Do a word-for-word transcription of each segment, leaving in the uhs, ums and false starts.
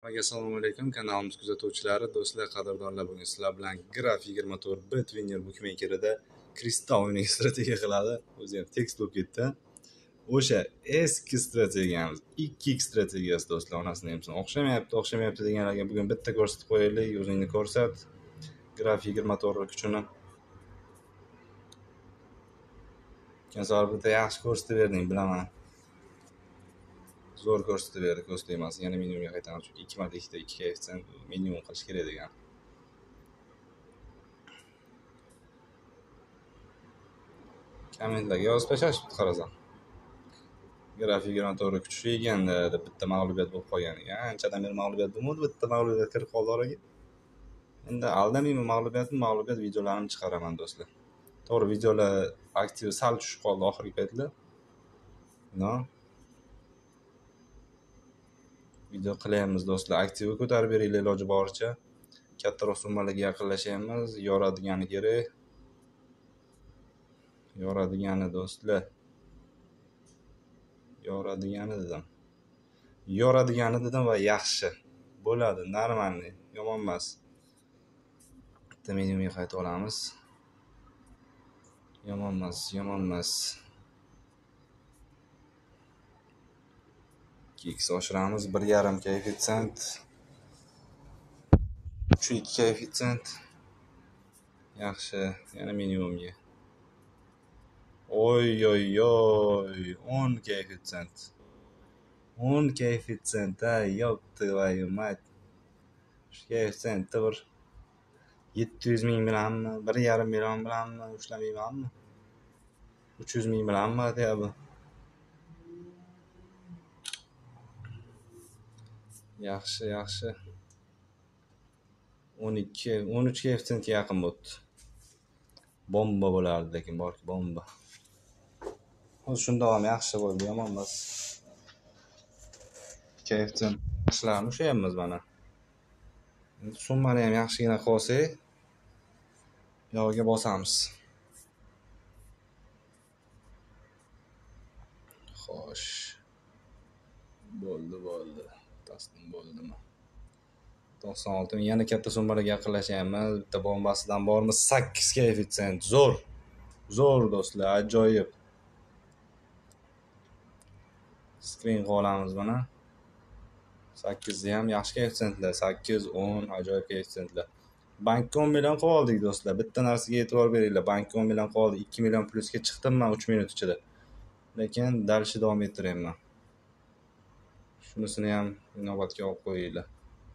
Assalomu alaykum kanalimiz kuzatuvchilari, do'stlar, qadrdonlar, bugun sizlar bilan Graf yigirma to'rt Bitwinner Bookmaker'da Kristal o'yiniga strategiya qiladi. O'zi ham tekst bo'lib ketdi. O'sha eski strategiyamiz ikki x strategiyasi do'stlar, onasini hamsini o'xshamayapti, o'xshamayapti deganlarga bugun bitta ko'rsatib qo'yaylik. O'zingni ko'rsat. Graf yigirma to'rt kuchini. Kansar bitta yaxshi ko'rsatib berding, bilaman. Zo'r ko'rsatib berdi, ko'z tegmas. Yana minimumga qaytamiz, chunki ikki marta ikkita ikki koeffitsient minimum qilish kerak degan. Kommentlarga yozib tashlashibdi, qarasam. Graf yigirma to'rt kuchli ekanda deb bitta mag'lubiyat bo'lib qolgan ekan. Anchadan beri mag'lubiyat bo'lmadi, bitta mag'lubiyat kirib qoldi oraga. Endi aldamayman, mag'lubiyatmi mag'lubiyat videolarimni chiqaraman do'stlar. To'g'ri, videolar aktiv sal tushib qoldi oxirgi paytlar. No. Video qilyapmiz do'stlar, aktivni ko'tarib beringlar iloji boricha. Kattaroq summalarga yaqinlashyapmiz, yoradigani kerak. Yoradigani do'stlar. Yoradigani dedim. Yoradigani dedim va yaxshi. Bo'ladi, normalniy, yomon emas. Bitta menimga qaytib olamiz. Yomon emas, yomon emas. ikki x oshiramiz, bir yarim koeffitsient. uch ikki koeffitsient. Yaxshi, yana minimumga. Oy oy oy, o'n koeffitsient. o'n koeffitsient, ay, yo'q, твою мать. Shu koeffitsiyentda bir yetti yuz ming bilanmi, bir yarim million bilanmi ushlamaymanmi? uch yuz ming bilanmi deyapti. Yaxshi, yaxshi. o'n ikki, o'n uch koeffitsiyentga yaqin bo'ldi. Bomba bo'lardi, lekin borki bomba. Hozir shunda ham yaxshi bo'ldi, yomon emas. Koeffitsient yaxshilarni ushlayapmiz mana. Summani ham yaxshigina qolsak, yog'iga bosamiz. Xo'sh. Bo'ldi, bo'ldi. Taslim bo'ldimi? to'qson olti ming, yana katta summalarga yaqinlashyapmiz. Bitta bombasidan bormi? sakkiz koeffitsient. Zo'r. Zo'r do'stlar, ajoyib. Screen qolamiz buni. sakkiz ham yaxshi koeffitsiyentlar, sakkiz, o'n ajoyib koeffitsiyentlar. Bankka o'n million qilib oldik do'stlar. Bitta narsaga e'tibor beringlar. Bankka o'n million qilib oldik. ikki million plusga chiqdim men uch minut ichida. Lekin dalshi davom ettiryapman. Shunisini ham inobatga olib qo'yinglar.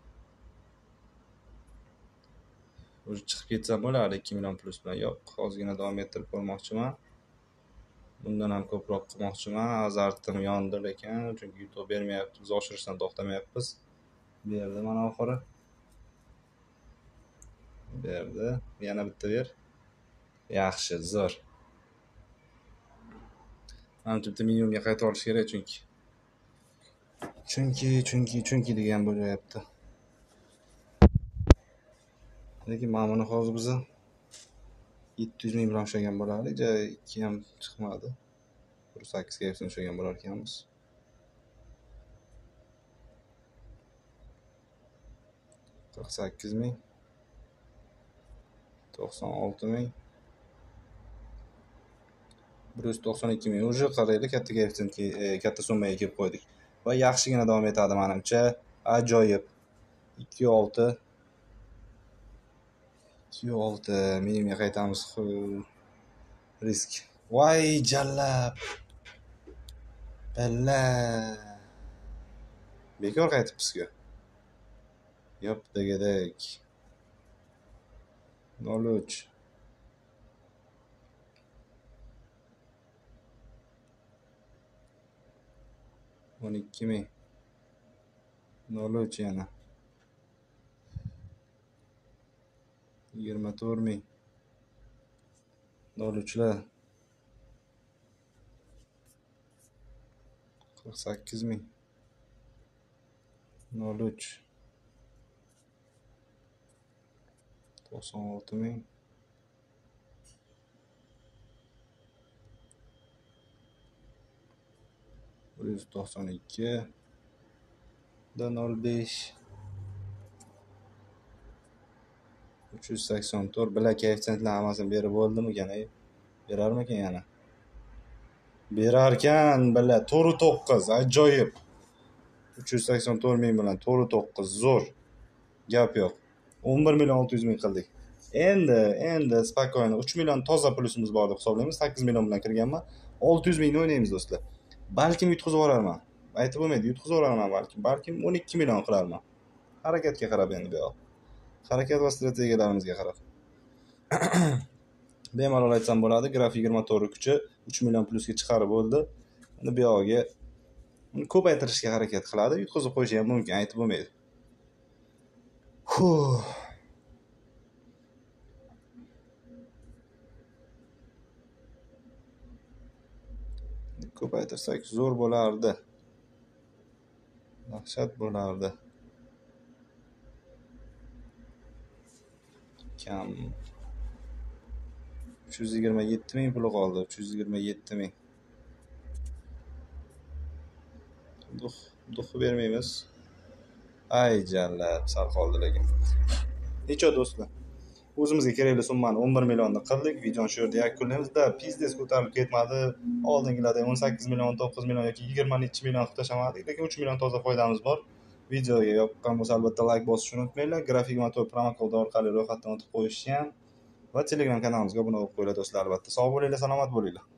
O'zi chiqib ketsa bo'lardi ikki million plus bilan. Yo'q, hozirgina davom ettirib ko'rmoqchiman. Bundan ham ko'proq qilmoqchiman. Azartim yondi lekin, chunki YouTube bermayapti. Biz oshirishdan to'xtamayapmiz. Berdi mana oxiri. Berdi. Yana bitta ber. Yaxshi, zo'r. Mana bitta minimumga qaytib olish kerak chunki. Chunki, chunki, chunki degan bo'lyapti. Lekin mana buni hozir biz yetti yuz ming bilan ushlagan bo'lardik, joy ikki ham chiqmadi. bir sakkiz ga ushlagan bo'lar ekanmiz. qirq sakkiz ming, to'qson olti ming, bir yuz to'qson ikki ming. O'zi qaraylik, katta koeffitsiyentga, katta summaga kelib qo'ydik. Va yaxshigina davom etadi menimcha. Ajoyib. ikki olti ikki olti minimumga qaytamiz. Risk. Voy jallab. Balla. Bekor qaytibsiz-ku. Yop degedek. nol uch. o'n ikki ming. nol uch yana. yigirma to'rt ming. nol uchlar. qirq sakkiz ming. nol uch. to'qson olti ming. bir yuz to'qson ikki. nol besh. uch yuz sakson to'rt bilan koeffitsiyentlar hammasini berib bo'ldimikan? Ey, berarmikan yana? Berarkan, bila to'rt to'qqiz, ajoyib. uch yuz sakson to'rt ming bilan to'rt to'qqiz zo'r. Gap yo'q. o'n bir million olti yuz ming qildik. Endi, endi spokойно uch million toza plyusimiz bor deb hisoblaymiz. sakkiz million bilan kirganman. olti yuz mingni o'ynaymiz do'stlar. Balkim yutqizib yuborarman. Aytib bo'lmaydi, yutqizib yuborarman balkim. Balkim o'n ikki million qilarman. Harakatga qarab endi bu yoq. Harakat va strategiyalarimizga qarab. Bemalol aytsam bo'ladi, graf yigirma to'rt kuchi uch million plyusga chiqarib bo'ldi. Endi bu yoqga ko'paytirishga harakat qiladi, yutqizib qo'yishi ham mumkin, aytib bo'lmaydi. Huh. Ko'paytirsak zo'r bo'lardi. Dahshat bo'lardi. Kam uch yuz yigirma yetti ming puli qoldi. uch yuz yigirma yetti ming. Duh, duh bermaymiz. Ay jallab, sal qoldi lekin. Necha do'stlar? O'zimizga kerakli summani o'n bir millionni qildik. Videoni shu yerda yakunlaymiz. Da pizdes ko'tarilib ketmadi. Oldingilarda o'n sakkiz million, o'n to'qqiz million yoki yigirma ikki million qilib tashlamadik, lekin uch million toza foydamiz bor. Videoga yoqqan bo'lsa albatta like bosishni unutmanglar. Grafik motor promokod orqali ro'yxatdan o'tib qo'yishni ham va Telegram kanalimizga obuna bo'lib qo'yinglar do'stlar albatta. Sog' bo'linglar, salomat bo'linglar.